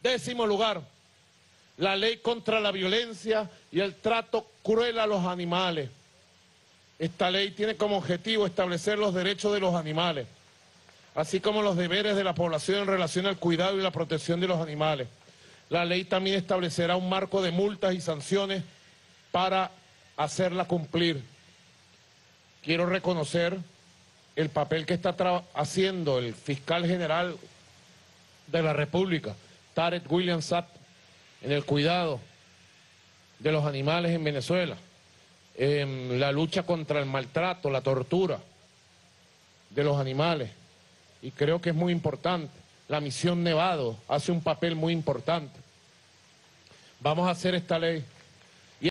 Décimo lugar, la ley contra la violencia y el trato cruel a los animales. Esta ley tiene como objetivo establecer los derechos de los animales, así como los deberes de la población en relación al cuidado y la protección de los animales. La ley también establecerá un marco de multas y sanciones para hacerla cumplir. Quiero reconocer el papel que está haciendo el fiscal general de la República, Tarek William Saab, en el cuidado de los animales en Venezuela, en la lucha contra el maltrato, la tortura de los animales, y creo que es muy importante. La misión Nevado hace un papel muy importante. Vamos a hacer esta ley